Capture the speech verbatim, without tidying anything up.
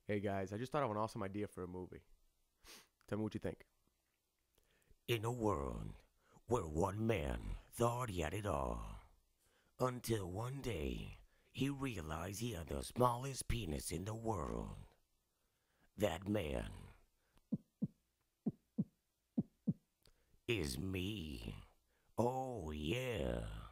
Hey guys, I just thought of an awesome idea for a movie. Tell me what you think. In a world where one man thought he had it all, until one day he realized he had the smallest penis in the world. That man is me. Oh, yeah.